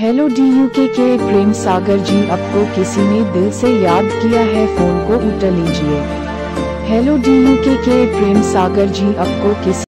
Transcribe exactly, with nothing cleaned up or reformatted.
Hello D you के के प्रेम सागर जी, आपको किसी ने दिल से याद किया है, फोन को उठा लीजिए। हेलो डी यू के के प्रेम सागर जी, आपको किसी